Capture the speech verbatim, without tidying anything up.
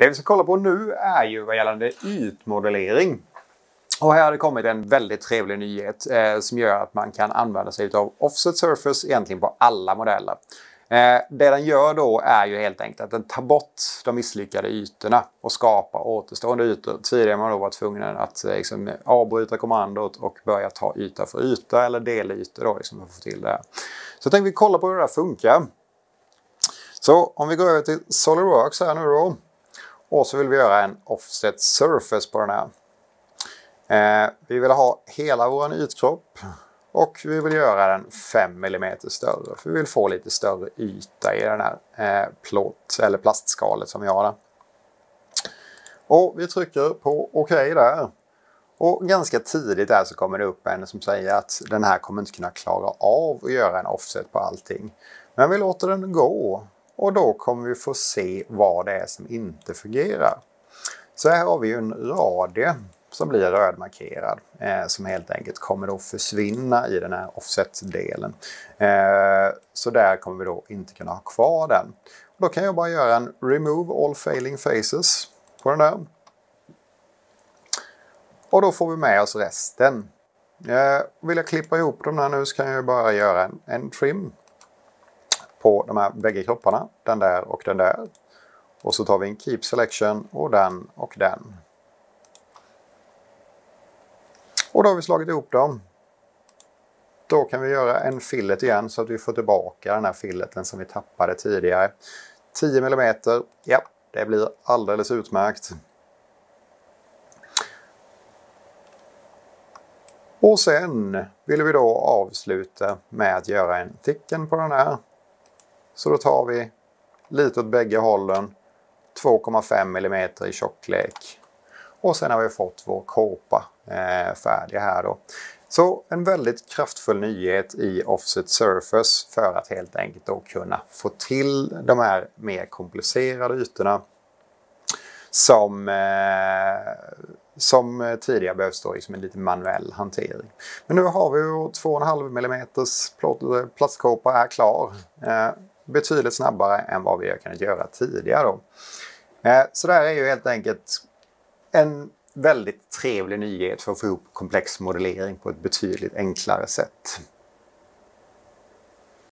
Det vi ska kolla på nu är ju vad gällande ytmodellering. Och här har det kommit en väldigt trevlig nyhet eh, som gör att man kan använda sig av Offset Surface egentligen på alla modeller. Eh, det den gör då är ju helt enkelt att den tar bort de misslyckade ytorna och skapar återstående ytor. Tidigare har man då varit tvungen att eh, liksom, avbryta kommandot och börja ta yta för yta eller delytor då, liksom, för att få till det här. Så jag tänkte vi kolla på hur det här funkar. Så om vi går över till SolidWorks här nu då. Och så vill vi göra en Offset Surface på den här. Eh, vi vill ha hela vår ytkropp. Och vi vill göra den fem millimeter större. För vi vill få lite större yta i den här eh, plåt eller plastskalet som vi har där. Och vi trycker på OK där. Och ganska tidigt där så kommer det upp en som säger att den här kommer inte kunna klara av att göra en offset på allting. Men vi låter den gå. Och då kommer vi få se vad det är som inte fungerar. Så här har vi ju en radie som blir rödmarkerad. Eh, som helt enkelt kommer då försvinna i den här offset-delen. Eh, så där kommer vi då inte kunna ha kvar den. Och då kan jag bara göra en remove all failing faces på den där. Och då får vi med oss resten. Eh, vill jag klippa ihop de här nu så kan jag bara göra en, en trim på de här bägge kropparna. Den där och den där. Och så tar vi en keep selection och den och den. Och då har vi slagit ihop dem. Då kan vi göra en fillet igen så att vi får tillbaka den här filleten som vi tappade tidigare. tio millimeter, ja, det blir alldeles utmärkt. Och sen vill vi då avsluta med att göra en thicken på den här. Så då tar vi lite åt bägge hållen, två komma fem millimeter i tjocklek. Och sen har vi fått vår kåpa eh, färdig här då. Så en väldigt kraftfull nyhet i Offset Surface för att helt enkelt då kunna få till de här mer komplicerade ytorna som, eh, som tidigare behövs då liksom en lite manuell hantering. Men nu har vi ju två komma fem millimeter plastkåpa är klar. Eh, betydligt snabbare än vad vi har kunnat göra tidigare då. Eh, så det här är ju helt enkelt en väldigt trevlig nyhet för att få ihop komplex modellering på ett betydligt enklare sätt.